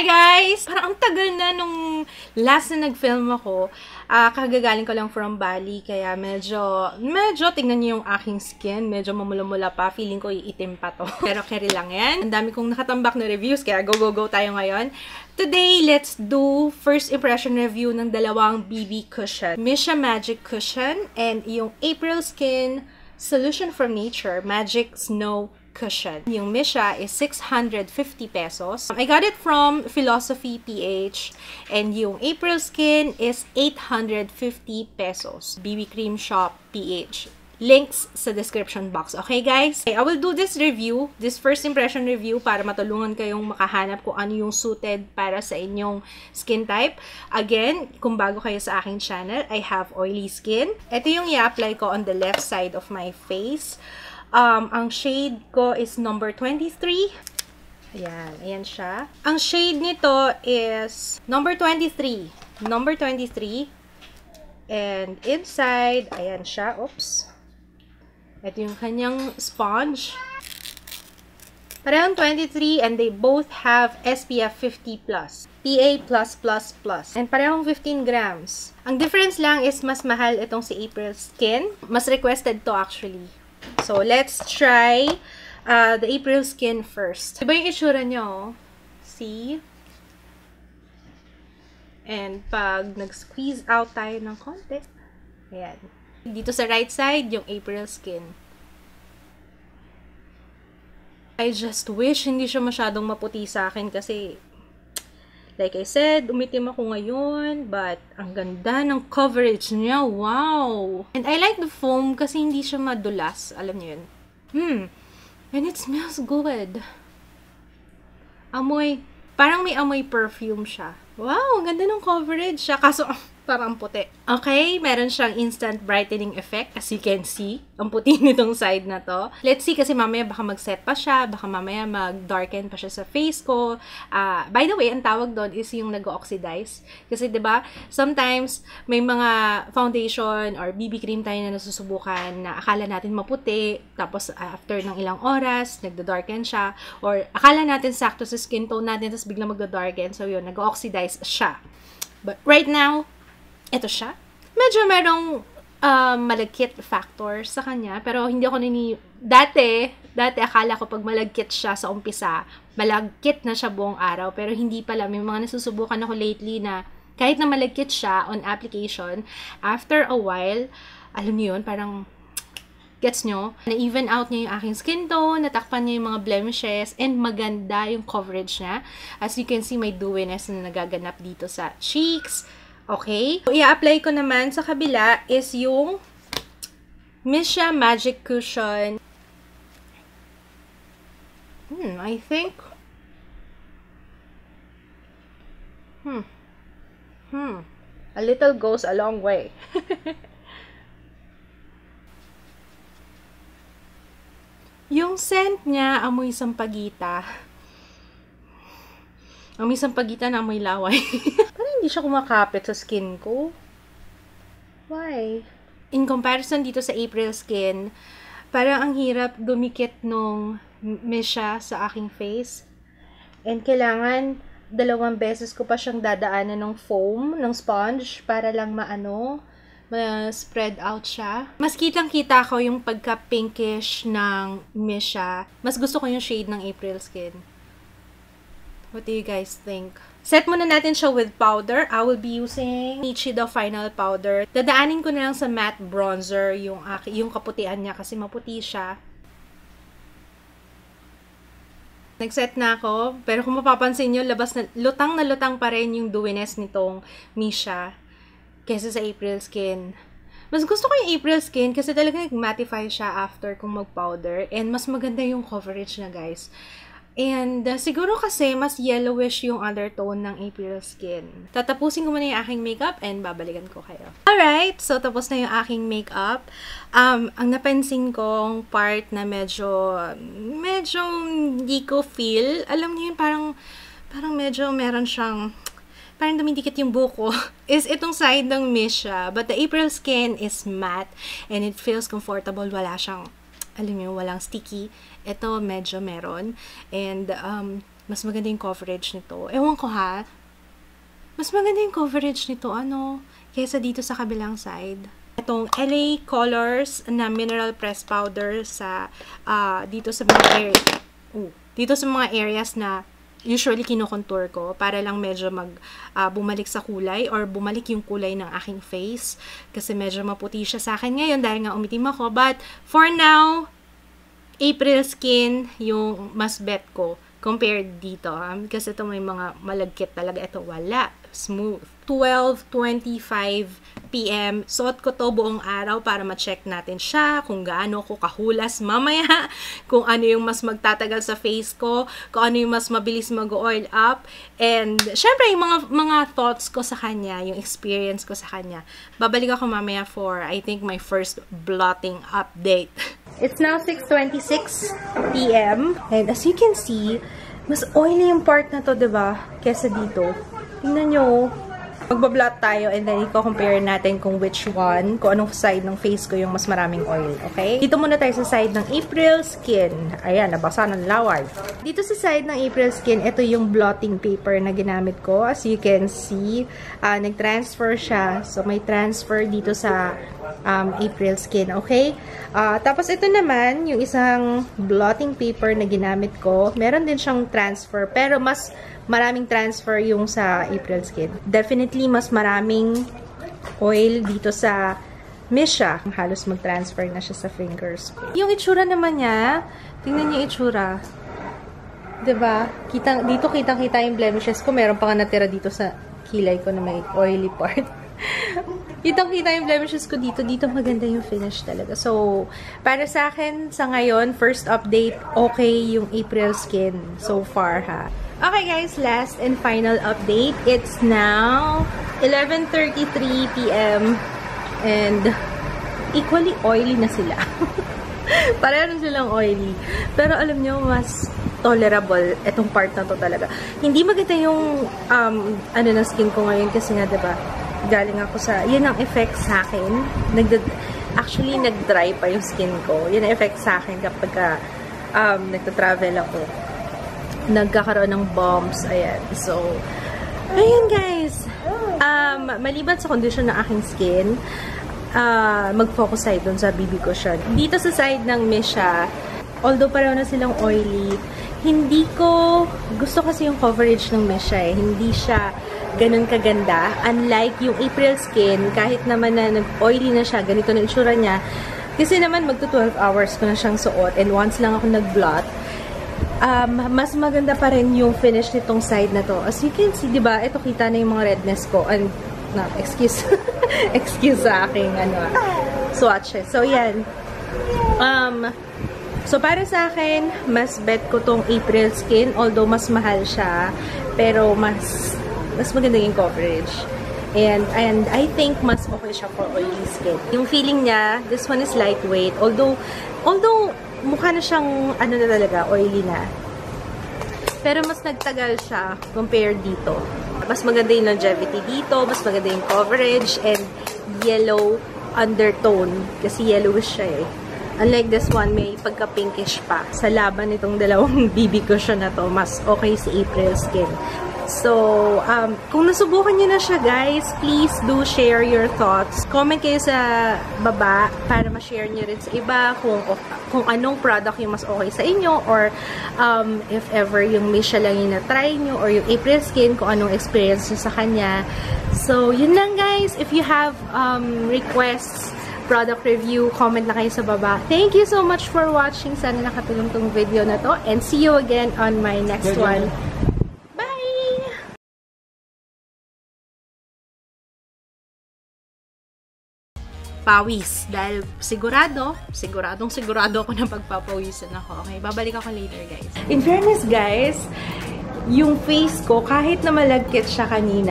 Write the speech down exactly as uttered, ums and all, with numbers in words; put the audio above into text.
Hi guys! Parang ang tagal na nung last na nag-film ako. Uh, kagagaling ko lang from Bali, kaya medyo, medyo, tingnan niyo yung aking skin. Medyo mamula-mula pa. Feeling ko iitim pa to. Pero carry lang yan. Ang dami kong nakatambak na reviews, kaya go, go, go tayo ngayon. Today, let's do first impression review ng dalawang B B cushion. Misha Magic Cushion and yung April Skin Solution from Nature Magic Snow Cushion. Yung Misha is six hundred fifty pesos. I got it from Philosophy P H. And yung April Skin is eight hundred fifty pesos. B B Cream Shop P H. Links sa description box. Okay, guys? Okay, I will do this review, this first impression review, para matulungan kayong makahanap kung ano yung suited para sa inyong skin type. Again, kung bago kayo sa aking channel, I have oily skin. Ito yung i-apply ko on the left side of my face. Um, ang shade ko is number twenty-three. Ayan, ayan siya. Ang shade nito is number twenty-three. Number twenty-three. And inside, ayan siya. Oops. Ito yung kanyang sponge. Parehong twenty-three and they both have S P F fifty plus. P A plus plus plus. And parehong fifteen grams. Ang difference lang is mas mahal itong si April Skin. Mas requested to actually. So, let's try uh, the April Skin first. Diba yung itsura nyo? See? And pag nag-squeeze out tayo ng konti, ayan. Dito sa right side, yung April Skin. I just wish hindi siya masyadong maputi sa akin kasi, like I said, umitim ako ngayon, but ang ganda ng coverage niya. Wow! And I like the foam kasi hindi siya madulas. Alam niyo yun? Hmm. And it smells good. Amoy, parang may amoy perfume siya. Wow! Ang ganda ng coverage siya. Kaso, parang puti. Okay, meron siyang instant brightening effect. As you can see, ang puti nitong side na to. Let's see, kasi mamaya baka mag-set pa siya. Baka mamaya mag-darken pa siya sa face ko. Uh, by the way, ang tawag doon is yung nag-oxidize. Kasi diba, sometimes may mga foundation or B B cream tayo na nasusubukan na akala natin maputi. Tapos after ng ilang oras, nagda-darken siya. Or akala natin sakto sa skin tone natin, tapos biglang magda-darken. So yun, nag-oxidize siya. But right now, ito siya. Medyo merong um, malagkit factor sa kanya. Pero hindi ako nini... Dati, dati akala ko pag malagkit siya sa umpisa, malagkit na siya buong araw. Pero hindi pala. May mga nasusubukan ako lately na kahit na malagkit siya on application, after a while, alam niyo yun, parang gets nyo, na-even out niya yung aking skin tone, natakpan niya yung mga blemishes, and maganda yung coverage niya. As you can see, may dewiness na nagaganap dito sa cheeks. Okay? So, i-apply ko naman sa kabila is yung Misha Magic Cushion. Hmm, I think... Hmm. Hmm. A little goes a long way. Yung scent niya, amoy sampagita. Amoy sampagita na amoy laway. Parang hindi siya kumakapit sa skin ko. Why? In comparison dito sa April Skin, parang ang hirap dumikit nung Misha sa aking face. And kailangan dalawang beses ko pa siyang dadaanan ng foam, ng sponge, para lang maano, ma-spread out siya. Mas kitang-kita ko yung pagka-pinkish ng Misha. Mas gusto ko yung shade ng April Skin. What do you guys think? Set muna natin siya with powder. I will be using Nichido Final Powder. Dadaanin ko na lang sa matte bronzer yung, yung kaputian niya kasi maputi siya. Nag-set na ako. Pero kung mapapansin nyo, labas na, lutang na lutang pa rin yung dewiness nitong Misha kesa sa April Skin. Mas gusto ko yung April Skin kasi talaga nag-mattify siya after kung mag-powder. And mas maganda yung coverage na, guys. And uh, siguro kasi mas yellowish yung undertone ng April Skin. Tatapusin ko muna yung aking makeup and babalikan ko kayo. Alright, so tapos na yung aking makeup. Um, ang napansin kong part na medyo, medyo hindi ko feel, alam niyo yun, parang, parang medyo meron siyang, parang dumidikit yung buko, is itong side ng Misha. But the April Skin is matte and it feels comfortable. Wala siyang, alam niyo, walang sticky. Ito, medyo meron. And, um, mas maganda yung coverage nito. Ewan ko ha, mas maganda yung coverage nito, ano, kaysa dito sa kabilang side. Itong L A Colors na mineral press powder sa, uh, dito sa mga area, uh, dito sa mga areas na usually kinokontour ko para lang medyo mag uh, bumalik sa kulay or bumalik yung kulay ng aking face kasi medyo maputi siya sa akin ngayon dahil nga umitim ako. But for now, April Skin yung mas bet ko compared dito. Um, kasi ito may mga malagkit talaga. Ito wala. Smooth. twelve twenty-five p m Suot ko to buong araw para ma-check natin siya kung gaano ko kahulas mamaya, kung ano yung mas magtatagal sa face ko, kung ano yung mas mabilis mag-oil up, and syempre yung mga, mga thoughts ko sa kanya, yung experience ko sa kanya. Babalik ako mamaya for, I think, my first blotting update. It's now six twenty-six p m and as you can see, mas oily yung part na to, diba? Kesa dito. Tingnan nyo. Magbablot tayo and then i-compare natin kung which one, kung anong side ng face ko yung mas maraming oil, okay? Dito muna tayo sa side ng April Skin. Ayan, nabasa ng laway. Dito sa side ng April Skin, ito yung blotting paper na ginamit ko. As you can see, uh, nag-transfer siya. So, may transfer dito sa um, April Skin, okay? Uh, tapos, ito naman, yung isang blotting paper na ginamit ko. Meron din siyang transfer, pero mas maraming transfer yung sa April Skin. Definitely, mas maraming oil dito sa Misha. Halos mag-transfer na siya sa fingers ko. Yung itsura naman niya, tingnan niyo yung itsura. Diba? Kitang, dito kitang-kita yung blemishes ko. Meron pa nga natira dito sa kilay ko na may oily part. Kitang-kita yung blemishes ko dito. Dito maganda yung finish talaga. So, para sa akin, sa ngayon, first update, okay yung April Skin so far, ha. Okay guys, last and final update. It's now eleven thirty-three p m and equally oily na sila. Pareho silang oily. Pero alam nyo, mas tolerable itong part na to talaga. Hindi maganda yung um, ano na skin ko ngayon kasi nga, diba, galing ako sa, yun ang effect sa akin. Nagda actually, nag-dry pa yung skin ko. Yun ang effect sa akin kapag um, nagta-travel ako. Nagkakaroon ng bumps. Ayan. So, ayan guys. Um, maliban sa condition ng aking skin, uh, mag-focus tayo dun sa B B cushion. Dito sa side ng Misha, although pareho na silang oily, hindi ko, gusto kasi yung coverage ng Misha eh. Hindi siya ganun kaganda. Unlike yung April Skin, kahit naman na nag-oily na siya, ganito na itsura niya. Kasi naman magto twelve hours ko na siyang suot and once lang ako nag-blot, Um, mas maganda pa rin yung finish nitong side na to. As you can see, diba, ito kita na yung mga redness ko. And, no, excuse, excuse sa aking, ano, swatches. So, yan. Um, so, para sa akin, mas bet ko tong April Skin. Although, mas mahal siya. Pero, mas, mas maganda yung coverage. And, and I think, mas okay siya for oily skin. Yung feeling niya, this one is lightweight. Although, although, mukha na siyang, ano na talaga, oily na. Pero mas nagtagal siya compared dito. Mas maganda yung longevity dito, mas maganda yung coverage, and yellow undertone. Kasi yellowish siya eh. Unlike this one, may pagka-pinkish pa. Sa laban nitong dalawang B B cushion na to, mas okay si April Skin. So, um, kung nasubukan nyo na siya, guys, please do share your thoughts. Comment kayo sa baba para ma-share nyo rin sa iba kung, kung anong product yung mas okay sa inyo, or um, if ever yung Misha lang yung na-try nyo, or yung April Skin, kung anong experience nyo sa kanya. So, yun lang, guys. If you have um, requests, product review, comment na kayo sa baba. Thank you so much for watching. Sana nakatulong tong video na to. And see you again on my next one. Pawis. Dahil sigurado, siguradong sigurado ako na pagpapawisan ako. Okay, babalik ako later, guys. In fairness, guys, yung face ko, kahit na malagkit siya kanina,